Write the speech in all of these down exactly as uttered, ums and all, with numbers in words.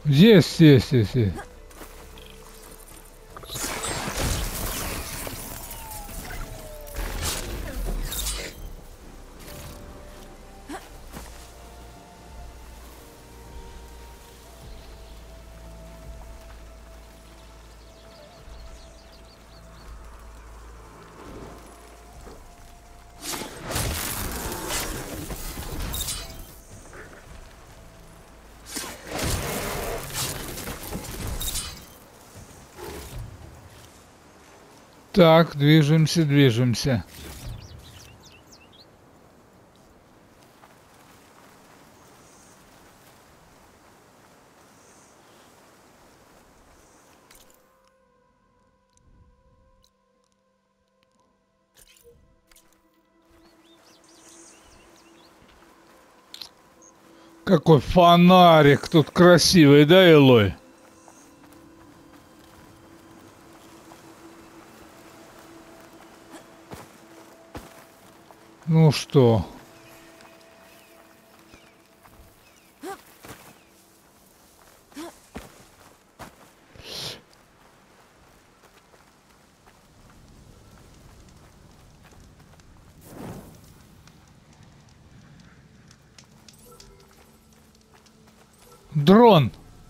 Есть, есть, есть, есть. Так, движемся, движемся. Какой фонарик тут красивый, да, Элой? Ну что? Дрон!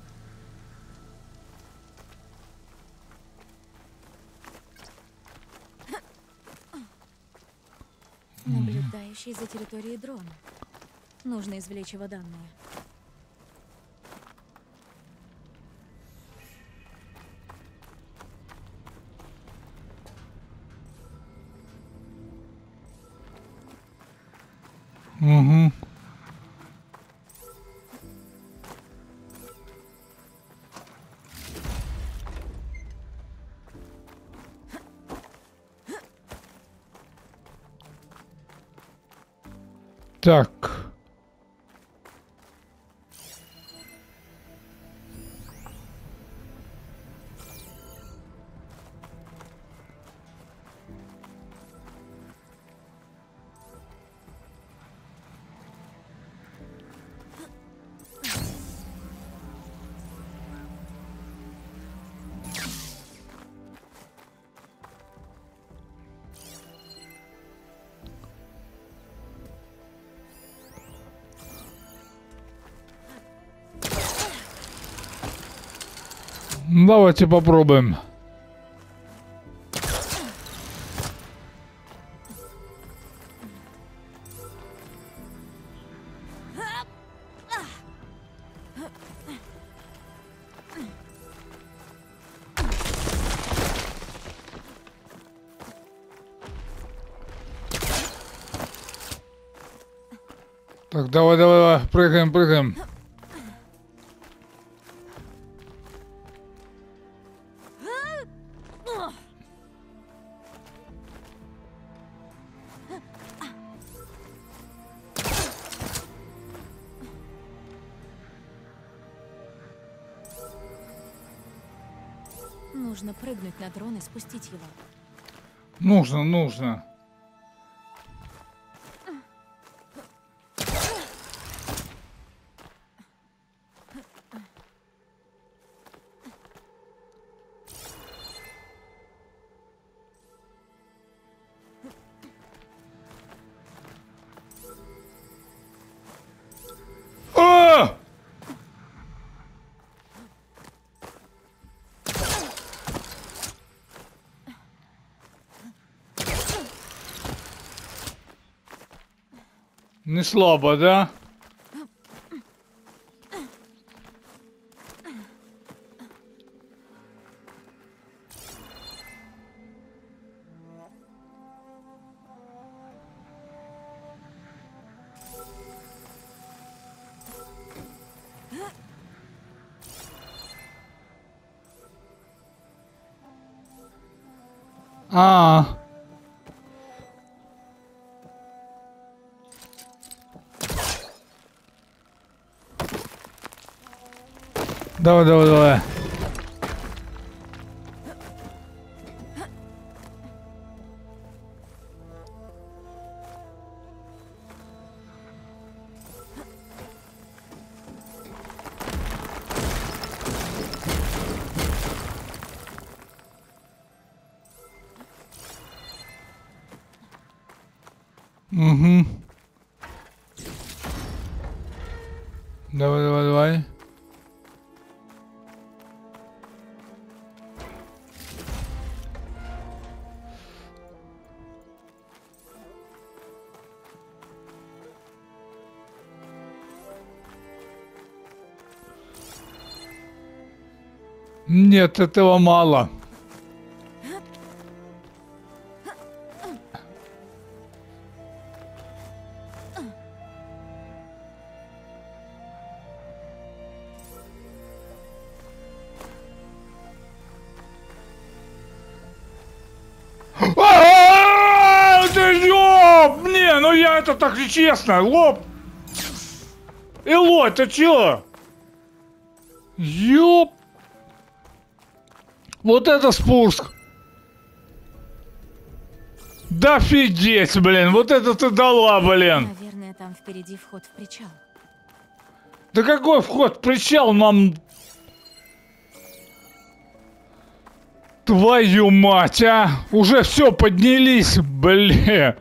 Наблюдающий за территорией дрона. Нужно извлечь его данные. Угу. Так. Давайте попробуем. Так, давай, давай, давай, прыгаем, прыгаем. Нужно прыгнуть на дрон и спустить его. Нужно, нужно. А! Не слабо, да? А. Давай, давай, давай. Угу. Давай, давай, давай. Нет, этого мало. А-а-а! Ты ёб! Не, ну я это так честно, лоб. Элой, ты чё? Ёп. Вот это спуск. Да офигеть, блин, вот это ты дала, блин. Наверное, там впереди вход в причал. Да какой вход в причал нам... Твою мать, а! Уже все, поднялись, блин.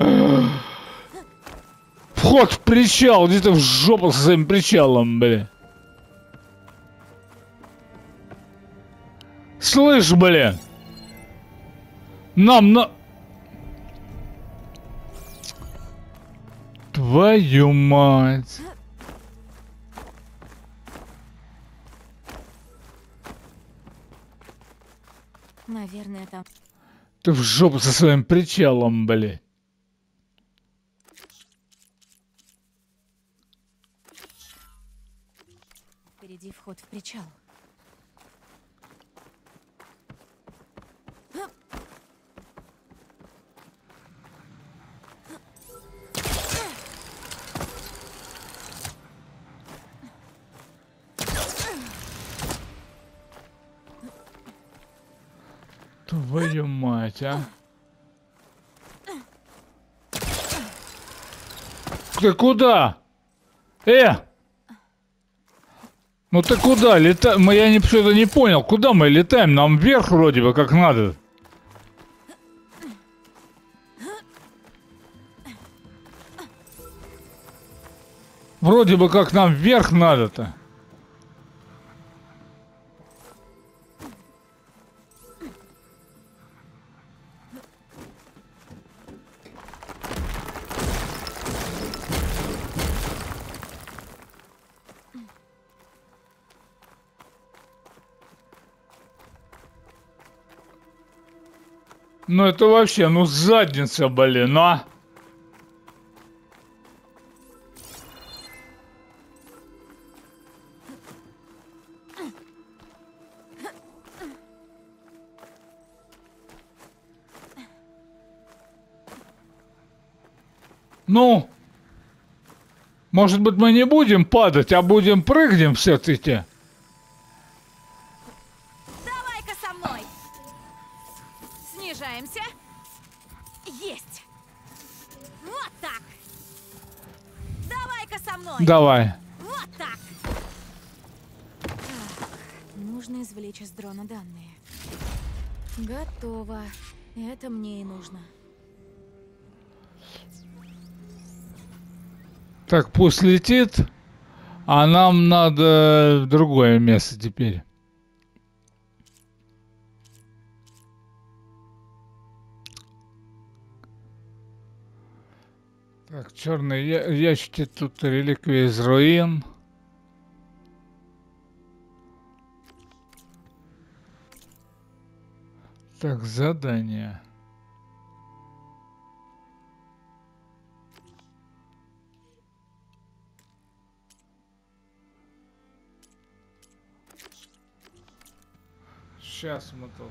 Вход в причал, где-то в жопу со своим причалом, блин. Слышь, блин. Нам на... Твою мать. Наверное, там... Ты в жопу со своим причалом, блин. Впереди вход в причал. Твою мать, а. Ты куда? Э! Ну ты куда летаем? Я не, что-то не понял. Куда мы летаем? Нам вверх вроде бы как надо. Вроде бы как нам вверх надо-то. Ну это вообще, ну задница, блин, а. Ну, может быть, мы не будем падать, а будем прыгнем все-таки. Давай-ка со мной! Снижаемся. Есть! Вот так! Давай-ка со мной! Давай. Вот так! Так, нужно извлечь из дрона данные. Готово. Это мне и нужно. Так, пусть летит, а нам надо в другое место теперь. Так, черные я ящики, тут реликвии из руин. Так, задание. Сейчас мы тут.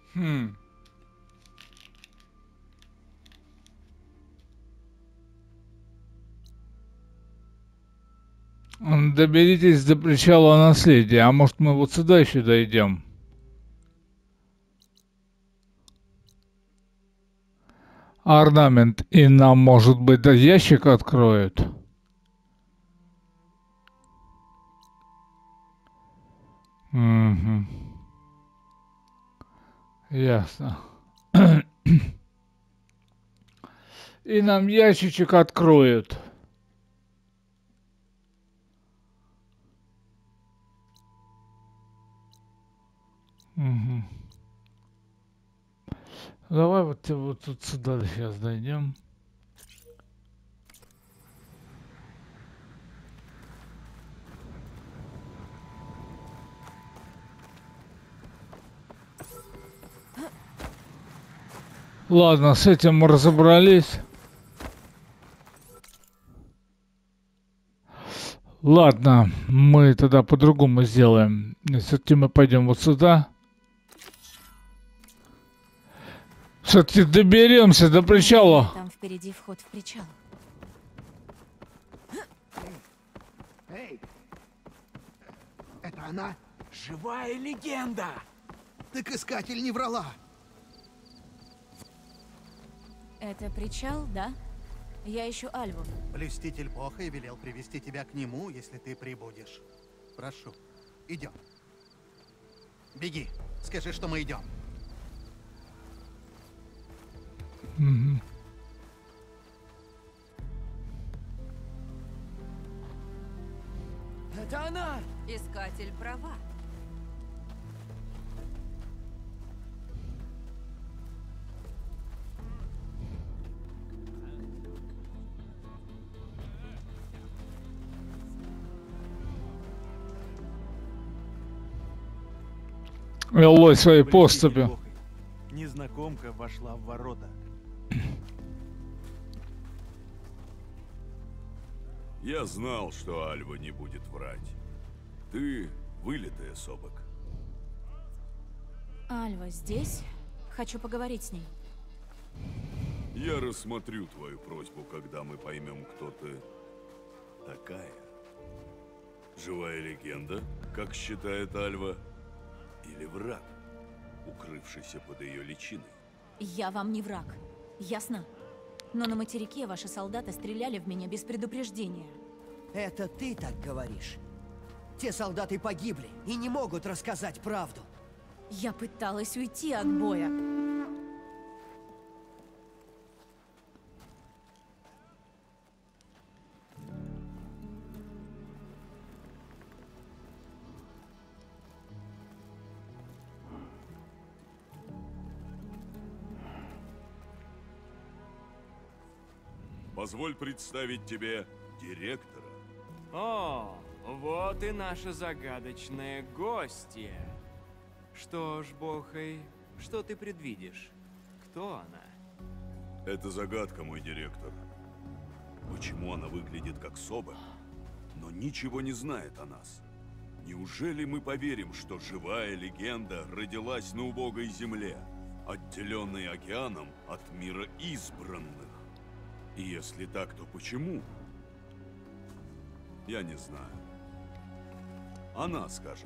Хм. Доберитесь до причала наследия. А может, мы вот сюда еще дойдем? Орнамент. И нам, может быть, да ящик откроют? Угу. Ясно. И нам ящичек откроют. Угу. Давай вот, вот тут сюда сейчас дойдем. Ладно, с этим мы разобрались. Ладно, мы тогда по-другому сделаем. Все-таки мы пойдем вот сюда. Все-таки доберемся до причала. Там впереди вход в причал. Эй! Это она? Живая легенда! Так искатель не врала. Это причал, да? Я ищу Альву. Блюститель Бога и велел привести тебя к нему, если ты прибудешь. Прошу, идем. Беги, скажи, что мы идем. Угу. Это она! Искатель права. Эллой своей поступи. Незнакомка вошла в ворота. Я знал, что Альва не будет врать. Ты вылитая, Собак. Альва здесь? Хочу поговорить с ней. Я рассмотрю твою просьбу, когда мы поймем, кто ты такая. Живая легенда, как считает Альва, или враг, укрывшийся под ее личиной? Я вам не враг, ясно? Но на материке ваши солдаты стреляли в меня без предупреждения. Это ты так говоришь? Те солдаты погибли и не могут рассказать правду. Я пыталась уйти от боя. Позволь представить тебе директора. О, вот и наша загадочная гостья. Что ж, Бохай, что ты предвидишь? Кто она? Это загадка, мой директор. Почему она выглядит как Собак, но ничего не знает о нас? Неужели мы поверим, что живая легенда родилась на убогой земле, отделенной океаном от мира избранных? И если так, то почему? Я не знаю. Она скажет.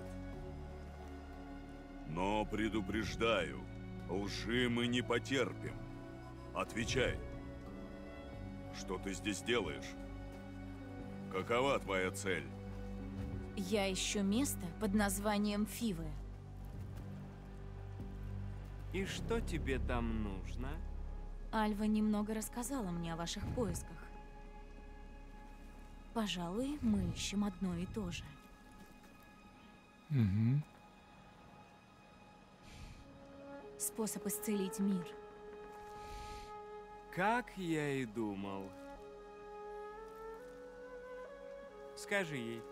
Но предупреждаю, лжи мы не потерпим. Отвечай. Что ты здесь делаешь? Какова твоя цель? Я ищу место под названием Фивы. И что тебе там нужно? Альва немного рассказала мне о ваших поисках. Пожалуй, мы ищем одно и то же. Угу. Способ исцелить мир. Как я и думал. Скажи ей.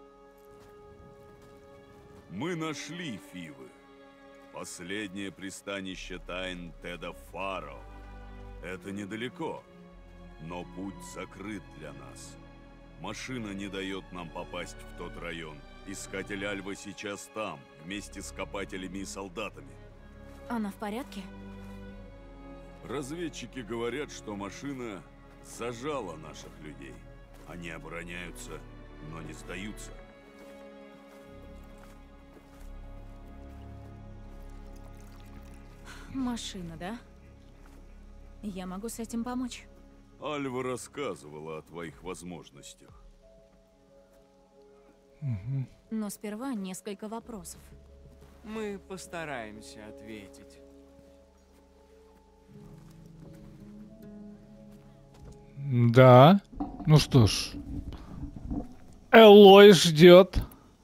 Мы нашли Фивы. Последнее пристанище тайн Теда Фаро. Это недалеко, но путь закрыт для нас. Машина не дает нам попасть в тот район. Искатель Альва сейчас там, вместе с копателями и солдатами. Она в порядке? Разведчики говорят, что машина зажала наших людей. Они обороняются, но не сдаются. Машина, да? Я могу с этим помочь. Альва рассказывала о твоих возможностях. Но сперва несколько вопросов. Мы постараемся ответить. Да. Ну что ж. Элой ждет.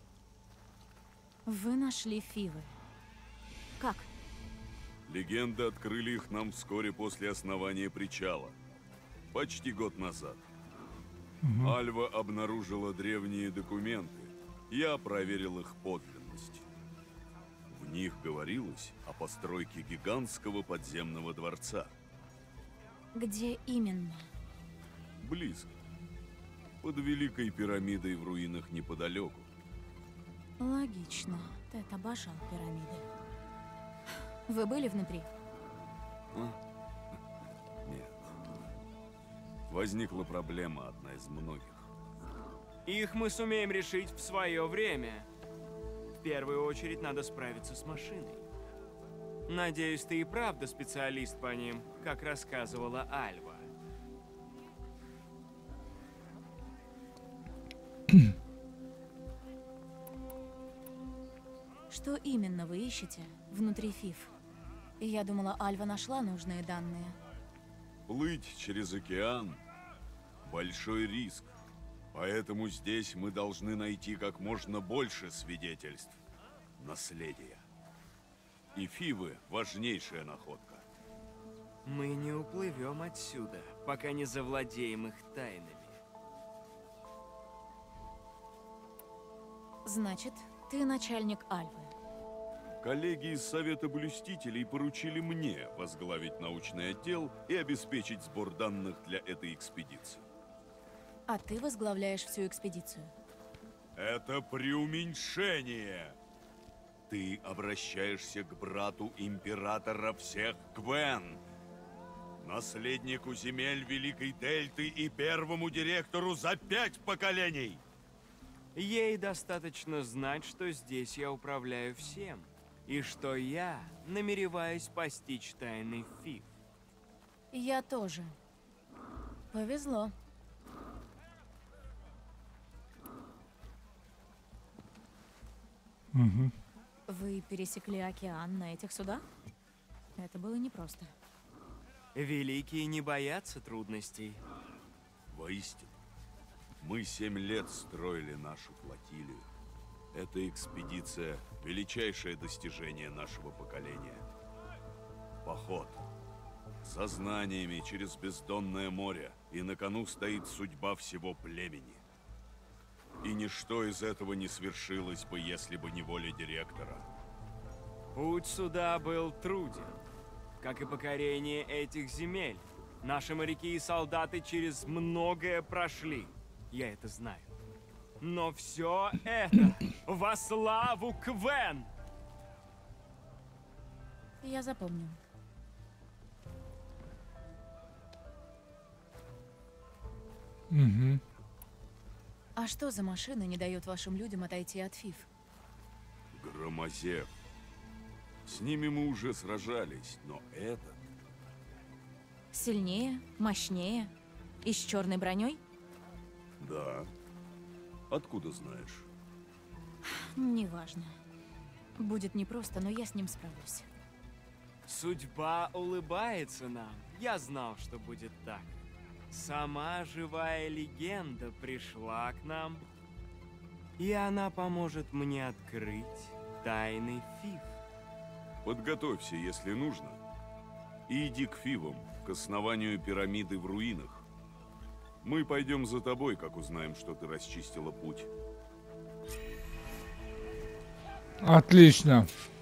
Вы нашли Фивы. Как? Легенды открыли их нам вскоре после основания причала. Почти год назад. Альва обнаружила древние документы. Я проверил их подлинность. В них говорилось о постройке гигантского подземного дворца. Где именно? Близко. Под Великой пирамидой в руинах неподалеку. Логично. Тед обожал пирамиды. Вы были внутри? Нет. Возникла проблема, одна из многих. Их мы сумеем решить в свое время. В первую очередь надо справиться с машиной. Надеюсь, ты и правда специалист по ним, как рассказывала Альва. Что именно вы ищете внутри Фив? Я думала, Альва нашла нужные данные. Плыть через океан – большой риск. Поэтому здесь мы должны найти как можно больше свидетельств наследия. И Фивы – важнейшая находка. Мы не уплывем отсюда, пока не завладеем их тайнами. Значит, ты начальник Альвы. Коллеги из Совета Блюстителей поручили мне возглавить научный отдел и обеспечить сбор данных для этой экспедиции. А ты возглавляешь всю экспедицию. Это преуменьшение! Ты обращаешься к брату императора всех Гвен, наследнику земель Великой Дельты и первому директору за пять поколений! Ей достаточно знать, что здесь я управляю всем, и что я намереваюсь постичь тайны Фив. Я тоже. Повезло. Угу. Вы пересекли океан на этих судах? Это было непросто. Великие не боятся трудностей. Воистину, мы семь лет строили нашу флотилию. Эта экспедиция – величайшее достижение нашего поколения. Поход со знаниями через бездонное море, и на кону стоит судьба всего племени. И ничто из этого не свершилось бы, если бы не воля директора. Путь сюда был труден, как и покорение этих земель. Наши моряки и солдаты через многое прошли. Я это знаю. Но все это во славу Квен! Я запомню. Угу. А что за машина не дает вашим людям отойти от Фив? Громозев. С ними мы уже сражались, но этот... Сильнее, мощнее и с черной броней? Да. Откуда знаешь? Неважно. Будет непросто, но я с ним справлюсь. Судьба улыбается нам. Я знал, что будет так. Сама живая легенда пришла к нам, и она поможет мне открыть тайны Фив. Подготовься, если нужно, и иди к Фивам, к основанию пирамиды в руинах. Мы пойдем за тобой, как узнаем, что ты расчистила путь. Отлично.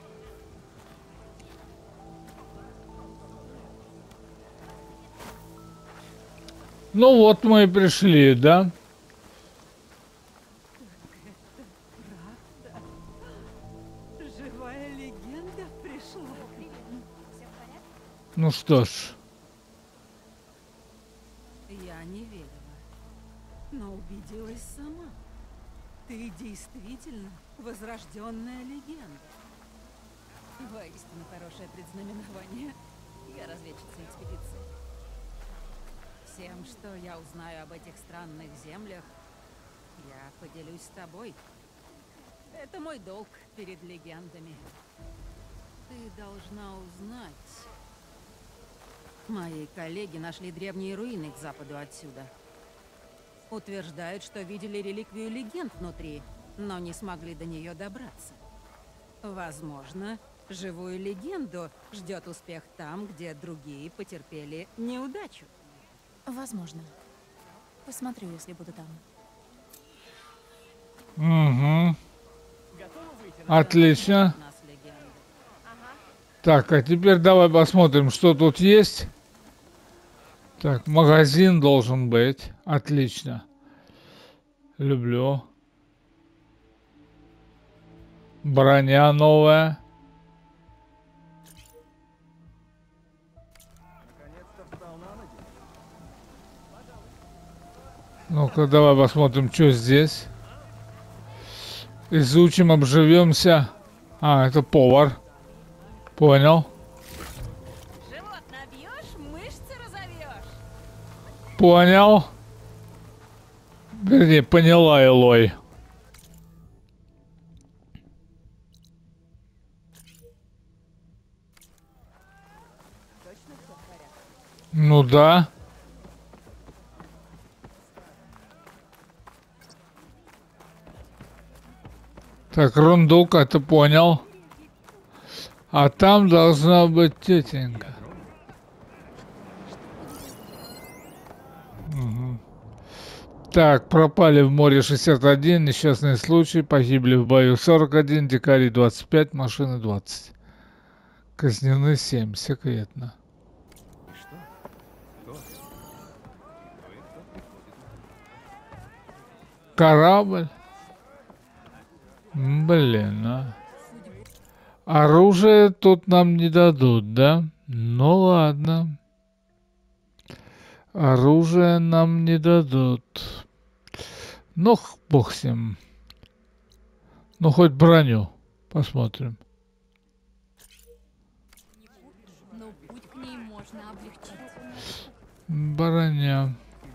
Ну вот мы и пришли, да? Жива Живая легенда пришла. Ну что ж. Я не верила, но убедилась сама. Ты действительно возрожденная легенда. Воистину хорошее предзнаменование. Я разведчица экспедиции. Всем, что я узнаю об этих странных землях, я поделюсь с тобой. Это мой долг перед легендами. Ты должна узнать. Мои коллеги нашли древние руины к западу отсюда. Утверждают, что видели реликвию легенд внутри, но не смогли до нее добраться. Возможно, живую легенду ждет успех там, где другие потерпели неудачу. Возможно. Посмотрю, если буду там. Угу. Отлично. У нас легенды. Так, а теперь давай посмотрим, что тут есть. Так, магазин должен быть. Отлично. Люблю. Броня новая. Ну-ка, давай посмотрим, что здесь. Изучим, обживемся. А, это повар. Понял. Живот набьешь, мышцы разовьешь. Понял. Вернее, поняла Элой. Ну да. Так, рундук, это понял. А там должна быть тетенька. Угу. Так, пропали в море шестьдесят один, несчастный случай, погибли в бою сорок один, дикари двадцать пять, машины двадцать. Казнены семь, секретно. Корабль. Блин, а. Оружие тут нам не дадут, да? Ну ладно. Оружие нам не дадут. Ну, бог с ним. Ну, хоть броню. Посмотрим. Но путь к ней можно облегчить. Броня.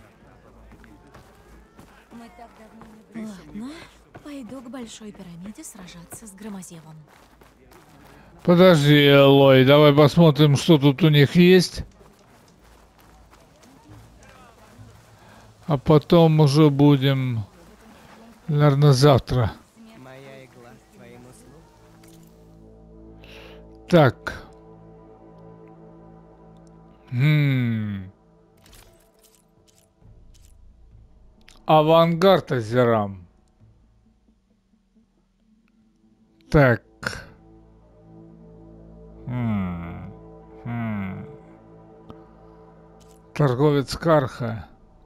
Мы так давно не... Ладно, пойду к Большой пирамиде сражаться с Громозевом. Подожди, Элой, давай посмотрим, что тут у них есть. А потом уже будем, наверное, завтра. Моя игла к твоим услугам. Так. Хм. Авангард Азерам. Так. Хм. Хм. Торговец Карха.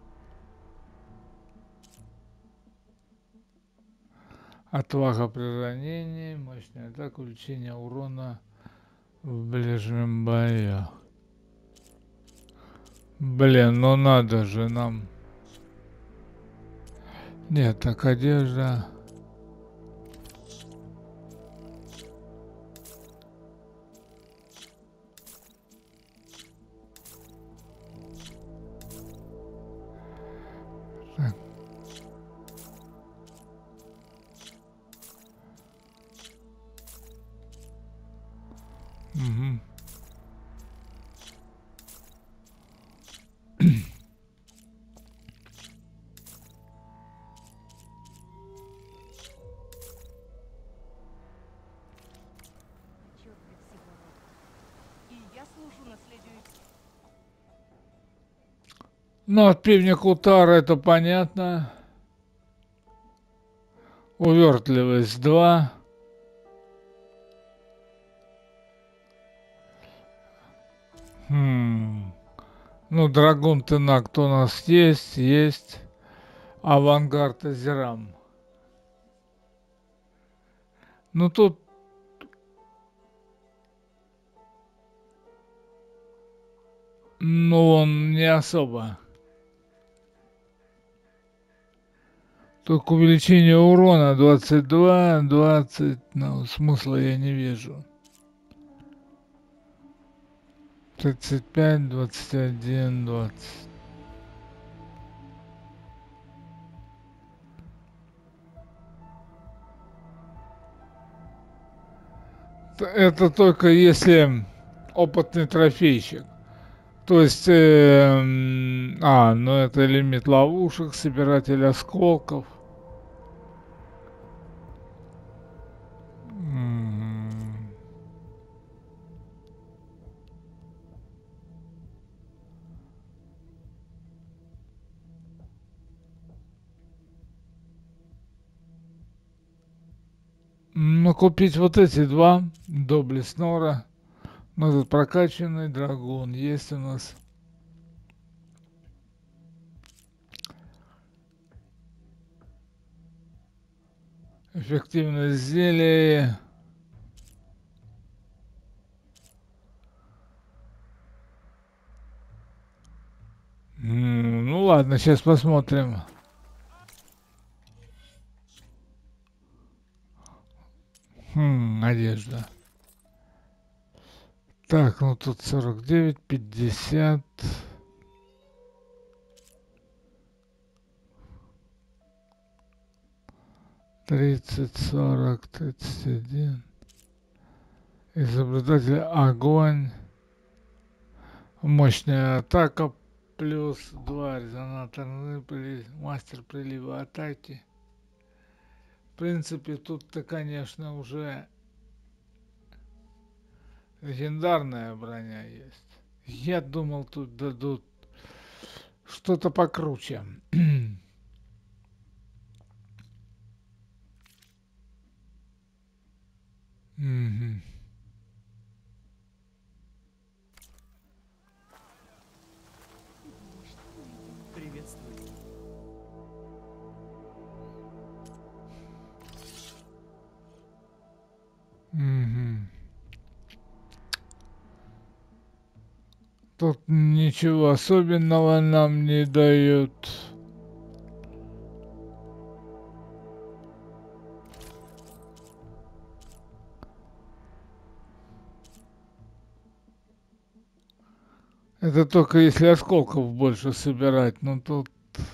Отвага при ранении, мощная атака, увеличение урона в ближнем бою. Блин, ну надо же нам. Нет, так одежда. Так. Угу. Ну, от пивня Кутара это понятно. Увертливость два. Хм. Ну, Драгун Тенакт у нас есть, есть. Авангард Азерам. Ну, тут Ну, он не особо. Только увеличение урона двадцать два, двадцать, ну, смысла я не вижу. тридцать пять, двадцать один, двадцать. Это только если опытный трофейщик. То есть, э, а, ну это лимит ловушек, собиратель осколков. М-м. Ну, купить вот эти два доблестнора. Ну, тут прокачанный драгун есть у нас. Эффективность зелья. М, Ну ладно, сейчас посмотрим. Хм, одежда. Так, ну тут сорок девять, пятьдесят. тридцать, сорок, тридцать один. Изобретатель огонь. Мощная атака. Плюс два резонаторные при... мастер прилива атаки. В принципе, тут-то, конечно, уже легендарная броня есть. Я думал, тут дадут что-то покруче. Мгм. Приветствую. Мгм. Тут ничего особенного нам не дают. Это только если осколков больше собирать, но тут...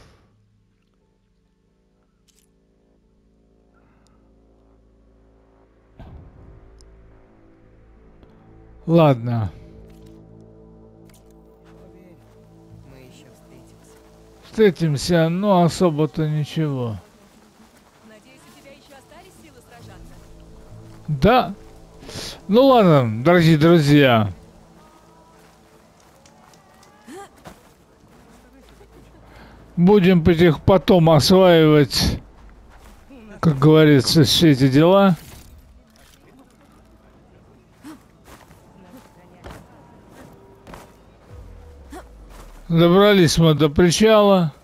Ладно, Поверь, мы еще встретимся. встретимся, но особо-то ничего. Надеюсь, у тебя еще остались силы сражаться? Да. Ну ладно, дорогие друзья. Будем потих потом осваивать, как говорится, все эти дела. Добрались мы до причала.